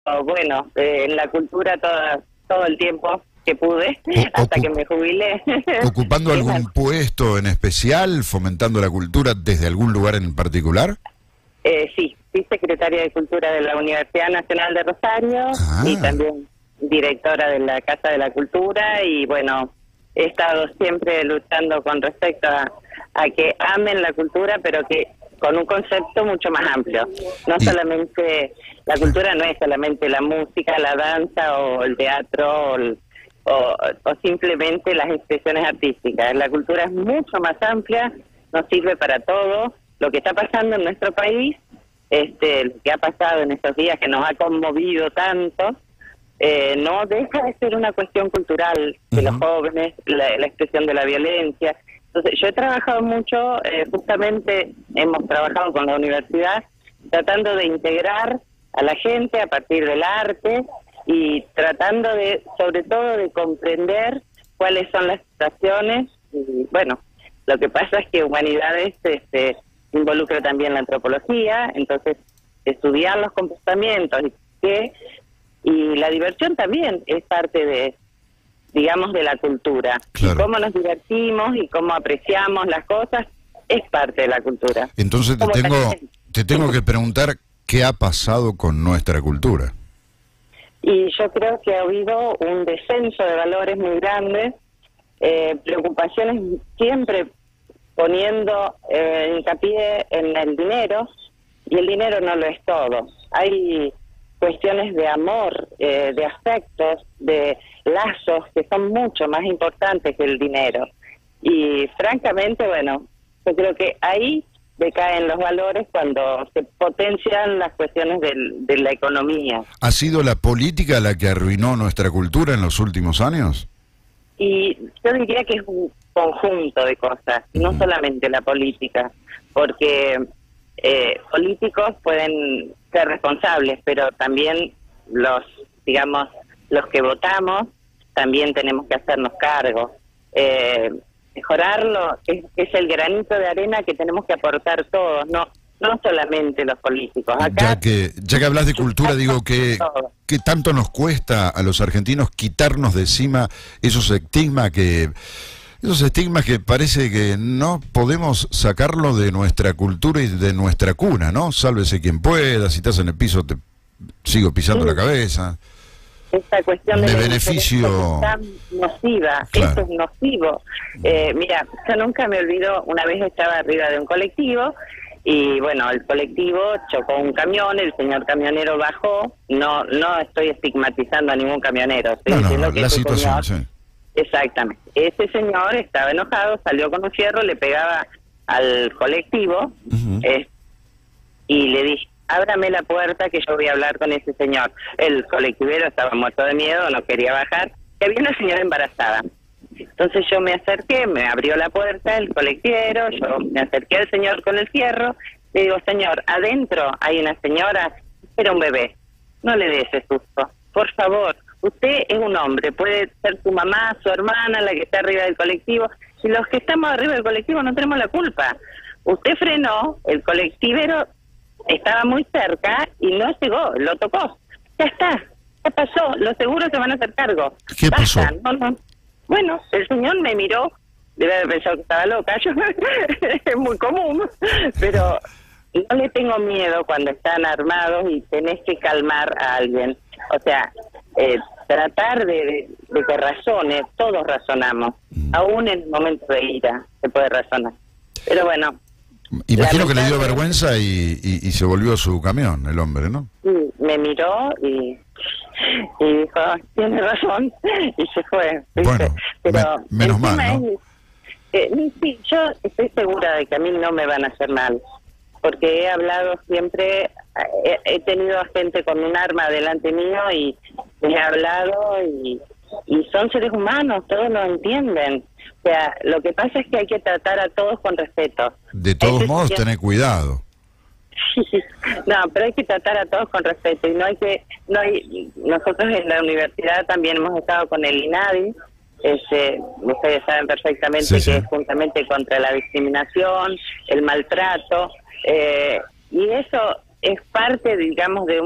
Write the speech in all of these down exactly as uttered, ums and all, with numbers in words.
bueno, eh, en la cultura toda, todo el tiempo que pude, O, hasta que me jubilé. ¿Ocupando algún puesto en especial, fomentando la cultura desde algún lugar en particular? Eh, sí, fui secretaria de Cultura de la Universidad Nacional de Rosario Ah. y también directora de la Casa de la Cultura, y bueno, he estado siempre luchando con respecto a, a que amen la cultura, pero que con un concepto mucho más amplio. No Y... solamente, la cultura no es solamente la música, la danza o el teatro o, el, o, o simplemente las expresiones artísticas. La cultura es mucho más amplia, nos sirve para todo. Lo que está pasando en nuestro país, este, lo que ha pasado en estos días que nos ha conmovido tanto, eh, no deja de ser una cuestión cultural de uh-huh. los jóvenes, la, la expresión de la violencia. Entonces, yo he trabajado mucho, eh, justamente hemos trabajado con la universidad, tratando de integrar a la gente a partir del arte y tratando de, sobre todo, de comprender cuáles son las situaciones. Y bueno, lo que pasa es que Humanidades este, involucra también la antropología, entonces estudiar los comportamientos y que y la diversión también es parte de, digamos, de la cultura. Claro. Y cómo nos divertimos y cómo apreciamos las cosas es parte de la cultura. Entonces te tengo, también... te tengo que preguntar qué ha pasado con nuestra cultura. Y yo creo que ha habido un descenso de valores muy grande, eh, preocupaciones siempre poniendo eh, hincapié en el dinero, y el dinero no lo es todo. Hay cuestiones de amor, eh, de afectos, de lazos que son mucho más importantes que el dinero. Y francamente, bueno, yo creo que ahí decaen los valores cuando se potencian las cuestiones del, de la economía. ¿Ha sido la política la que arruinó nuestra cultura en los últimos años? Y yo diría que es un conjunto de cosas, uh-huh. no solamente la política, porque eh, políticos pueden ser responsables, pero también los, digamos, los que votamos también tenemos que hacernos cargo. Eh, mejorarlo es, es el granito de arena que tenemos que aportar todos, no no solamente los políticos. Acá, ya que ya que hablas de cultura, digo que ¿qué tanto nos cuesta a los argentinos quitarnos de encima esos estigmas que esos estigmas que parece que no podemos sacarlo de nuestra cultura y de nuestra cuna, ¿no? Sálvese quien pueda, si estás en el piso te sigo pisando sí. la cabeza. Esta cuestión de, de beneficio es tan nociva, claro. Eso es nocivo. Eh, mira, yo nunca me olvido, una vez estaba arriba de un colectivo y bueno, el colectivo chocó un camión, el señor camionero bajó, no no estoy estigmatizando a ningún camionero, estoy no, diciendo no, que la ese situación, señor, sí. Exactamente, ese señor estaba enojado, salió con un fierro, le pegaba al colectivo uh-huh. eh, y le dije, ábrame la puerta que yo voy a hablar con ese señor. El colectivero estaba muerto de miedo, no quería bajar, y había una señora embarazada. Entonces yo me acerqué, me abrió la puerta el colectivero, yo me acerqué al señor con el fierro, le digo, señor, adentro hay una señora, era un bebé, no le dé ese susto, por favor, usted es un hombre, puede ser su mamá, su hermana, la que está arriba del colectivo, y los que estamos arriba del colectivo no tenemos la culpa. Usted frenó, el colectivero estaba muy cerca y no llegó, lo tocó. Ya está, ya pasó, los seguros se van a hacer cargo. ¿Qué pasó? Basta, no, no. Bueno, el señor me miró, debe haber pensado que estaba loca, yo, es muy común, pero no le tengo miedo cuando están armados y tenés que calmar a alguien. O sea, eh, tratar de, de, de que razone, todos razonamos, mm. aún en momentos de ira se puede razonar. Pero bueno, imagino que le dio vergüenza y, y, y se volvió a su camión, el hombre, ¿no? Sí, me miró y, y dijo, tiene razón, y se fue. ¿viste? Bueno, pero me, menos mal, ¿no? Es, eh, sí, yo estoy segura de que a mí no me van a hacer mal, porque he hablado siempre, he, he tenido a gente con un arma delante mío y les he hablado y, y son seres humanos, todos lo entienden. O sea, lo que pasa es que hay que tratar a todos con respeto. De todos modos, tener cuidado. No, pero hay que tratar a todos con respeto y no hay que, no hay, nosotros en la universidad también hemos estado con el INADI, este, ustedes saben perfectamente sí, que sí. es juntamente contra la discriminación, el maltrato, eh, y eso es parte, digamos, de un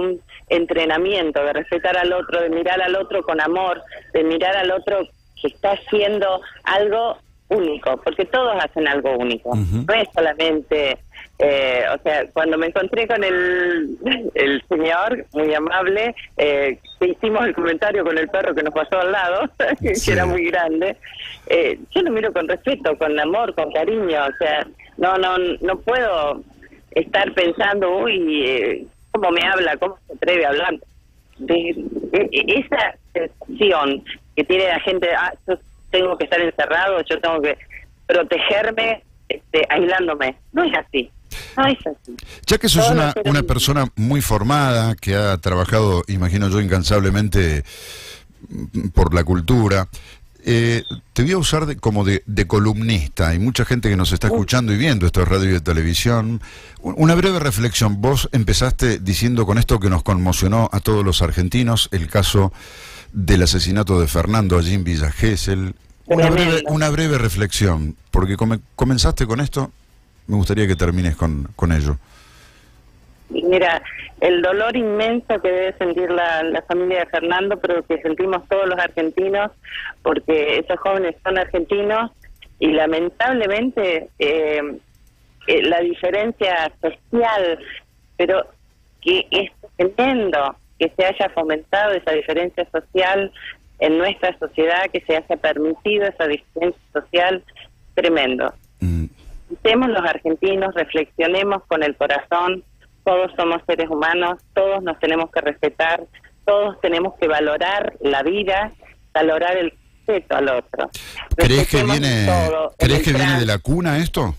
entrenamiento, de respetar al otro, de mirar al otro con amor, de mirar al otro que está haciendo algo único, porque todos hacen algo único. Uh-huh. No es solamente, eh, o sea, cuando me encontré con el, el señor, muy amable, eh, que hicimos el comentario con el perro que nos pasó al lado, que sí. era muy grande, eh, yo lo miro con respeto, con amor, con cariño, o sea, no, no, no puedo estar pensando, uy, eh, cómo me habla, cómo se atreve a hablar. De, de, de esa sensación que tiene la gente, ah, yo tengo que estar encerrado, yo tengo que protegerme, este, aislándome. No es así. No es así. Ya que sos una, una persona muy formada, que ha trabajado, imagino yo, incansablemente por la cultura, eh, te voy a usar de, como de, de columnista. Hay mucha gente que nos está escuchando y viendo esto de radio y de televisión. Una breve reflexión. Vos empezaste diciendo con esto que nos conmocionó a todos los argentinos, el caso del asesinato de Fernando allí en Villa Gesell. Una breve, una breve reflexión, porque come, comenzaste con esto, me gustaría que termines con, con ello. Mira, el dolor inmenso que debe sentir la, la familia de Fernando, pero que sentimos todos los argentinos, porque esos jóvenes son argentinos, y lamentablemente eh, eh, la diferencia social, pero que es tremendo que se haya fomentado esa diferencia social en nuestra sociedad, que se haya permitido esa diferencia social, tremendo. Mm. Pensemos los argentinos, reflexionemos con el corazón, todos somos seres humanos, todos nos tenemos que respetar, todos tenemos que valorar la vida, valorar el respeto al otro. ¿Crees que viene, todo, ¿crees que viene de la cuna esto?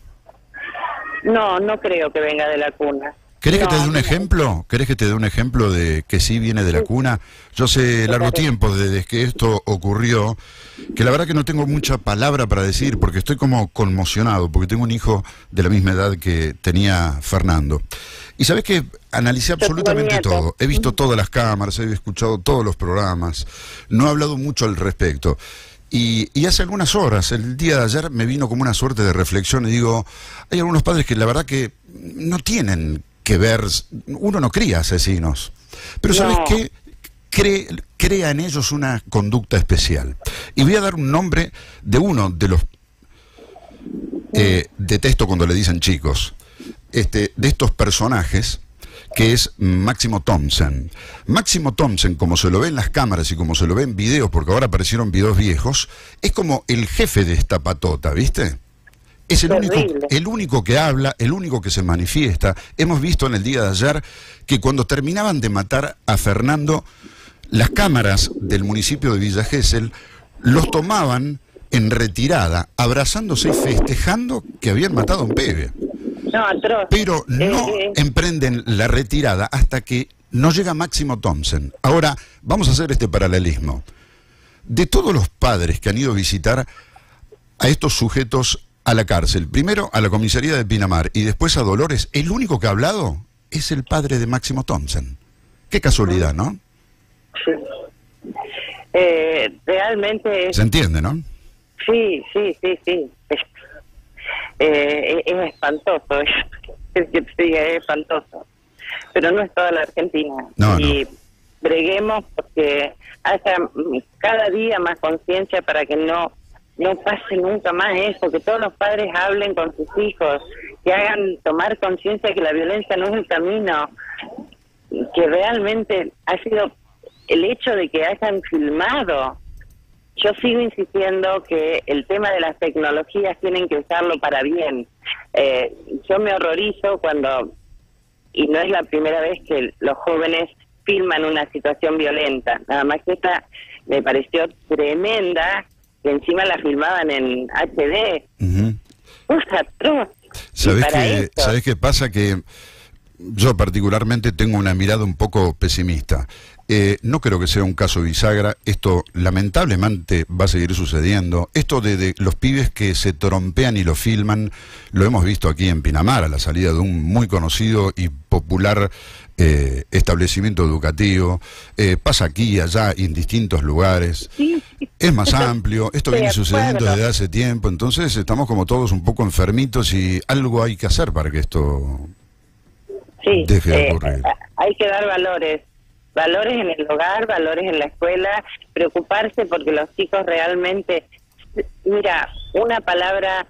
No, no creo que venga de la cuna. ¿Querés no, que te dé un no. ejemplo? ¿Querés que te dé un ejemplo de que sí viene de la cuna? Yo hace largo tiempo, desde que esto ocurrió, que la verdad que no tengo mucha palabra para decir, porque estoy como conmocionado, porque tengo un hijo de la misma edad que tenía Fernando. Y sabés que analicé absolutamente todo. He visto todas las cámaras, he escuchado todos los programas, no he hablado mucho al respecto. Y, y hace algunas horas, el día de ayer, me vino como una suerte de reflexión y digo, hay algunos padres que la verdad que no tienen que ver, uno no cría asesinos, pero no. ¿Sabes qué? Cree, crea en ellos una conducta especial. Y voy a dar un nombre de uno de los, eh, detesto cuando le dicen chicos, este, de estos personajes, que es Máximo Thompson. Máximo Thompson, como se lo ve en las cámaras y como se lo ve en videos, porque ahora aparecieron videos viejos, es como el jefe de esta patota, ¿viste? Es el único, el único que habla, el único que se manifiesta. Hemos visto en el día de ayer que cuando terminaban de matar a Fernando, las cámaras del municipio de Villa Gesell los tomaban en retirada, abrazándose y festejando que habían matado a un pibe. No, atroz. Pero no eh, eh. emprenden la retirada hasta que no llega Máximo Thompson. Ahora, vamos a hacer este paralelismo. De todos los padres que han ido a visitar a estos sujetos a la cárcel, primero a la comisaría de Pinamar y después a Dolores, el único que ha hablado es el padre de Máximo Thompson. Qué casualidad, ¿no? Sí. Eh, realmente... ¿Se entiende, no? Sí, sí, sí, sí. Es, eh, es espantoso. Es que te diga, es espantoso. Pero no es toda la Argentina. No, y no. breguemos porque haya cada día más conciencia para que no... no pase nunca más eso, que todos los padres hablen con sus hijos, que hagan tomar conciencia que la violencia no es el camino, que realmente ha sido el hecho de que hayan filmado. Yo sigo insistiendo que el tema de las tecnologías tienen que usarlo para bien. Eh, yo me horrorizo cuando, y no es la primera vez que los jóvenes filman una situación violenta, nada más que esta me pareció tremenda, que encima la filmaban en H D. Uh-huh. ¡Uf, atroz! ¿Sabés qué, ¿Sabés qué pasa? Que yo particularmente tengo una mirada un poco pesimista. Eh, no creo que sea un caso bisagra. Esto lamentablemente va a seguir sucediendo. Esto de, de los pibes que se trompean y lo filman, lo hemos visto aquí en Pinamar, a la salida de un muy conocido y popular eh, establecimiento educativo. Eh, pasa aquí y allá en distintos lugares. Sí. Es más amplio, esto viene sucediendo desde hace tiempo, entonces estamos como todos un poco enfermitos y algo hay que hacer para que esto Sí, deje de eh, ocurrir. hay que dar valores, valores en el hogar, valores en la escuela, preocuparse porque los chicos realmente, mira, una palabra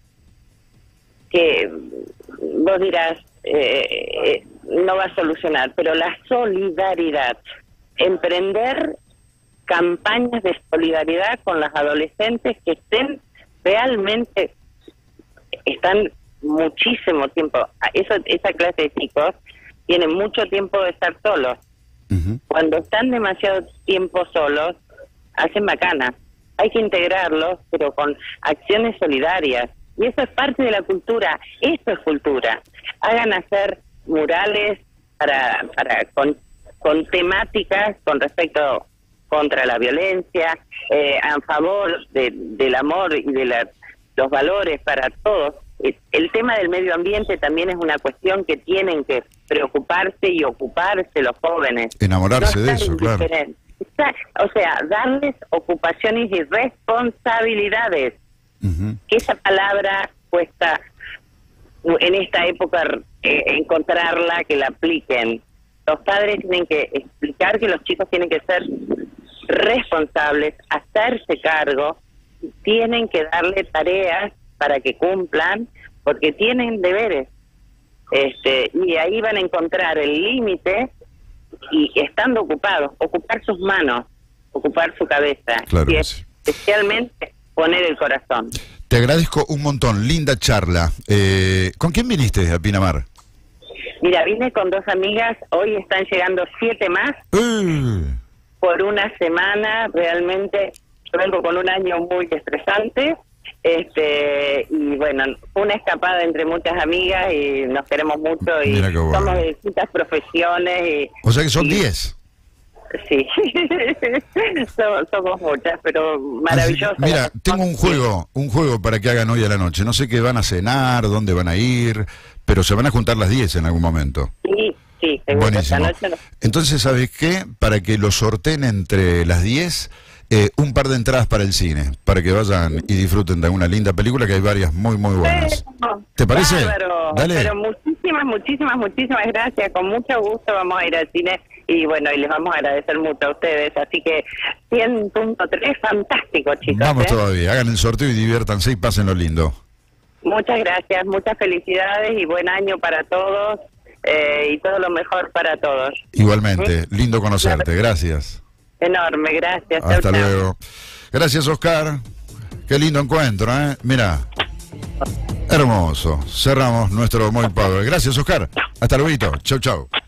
que vos dirás, eh, no va a solucionar, pero la solidaridad, emprender campañas de solidaridad con las adolescentes que estén realmente, están muchísimo tiempo, eso, esa clase de chicos tienen mucho tiempo de estar solos. Uh-huh. Cuando están demasiado tiempo solos, hacen macana. Hay que integrarlos, pero con acciones solidarias. Y eso es parte de la cultura. Esto es cultura. Hagan hacer murales para, para con, con temáticas con respecto contra la violencia, eh, a favor de, del amor y de la, los valores para todos. El tema del medio ambiente también es una cuestión que tienen que preocuparse y ocuparse los jóvenes. Enamorarse no de eso, claro. O sea, darles ocupaciones y responsabilidades. Uh-huh. Esa palabra cuesta en esta época eh, encontrarla, que la apliquen. Los padres tienen que explicar que los chicos tienen que ser responsables, hacerse cargo, tienen que darle tareas para que cumplan, porque tienen deberes, este, y ahí van a encontrar el límite, y estando ocupados, ocupar sus manos, ocupar su cabeza, claro y sí. especialmente poner el corazón. Te agradezco un montón, linda charla. Eh, ¿Con quién viniste a Pinamar? Mira, vine con dos amigas, hoy están llegando siete más, uh. por una semana, realmente, yo vengo con un año muy estresante, este y bueno, una escapada entre muchas amigas y nos queremos mucho y bueno. Somos de distintas profesiones y, o sea que son diez. Sí, somos, somos muchas, pero maravillosas. Así, mira, tengo un juego, un juego para que hagan hoy a la noche. No sé qué van a cenar, dónde van a ir, pero se van a juntar las diez en algún momento. Sí, sí, seguro. Buenísimo. Esta noche no. Entonces, ¿sabes qué? Para que lo sorteen entre las diez, eh, un par de entradas para el cine, para que vayan y disfruten de una linda película, que hay varias muy, muy buenas. Pero, ¿te parece? Bárbaro. Dale. Pero muchísimas, muchísimas, muchísimas gracias. Con mucho gusto vamos a ir al cine. Y bueno, y les vamos a agradecer mucho a ustedes. Así que cien punto tres, fantástico, chicos. Vamos ¿eh? todavía, hagan el sorteo y diviértanse y pásenlo lindo. Muchas gracias, muchas felicidades y buen año para todos eh, y todo lo mejor para todos. Igualmente, ¿sí? Lindo conocerte, gracias. Enorme, gracias. Hasta chau, luego. Chau. Gracias, Oscar. Qué lindo encuentro, ¿eh? Mira. Hermoso. Cerramos nuestro Muy Power. Gracias, Oscar. Hasta luego. Chau, chau.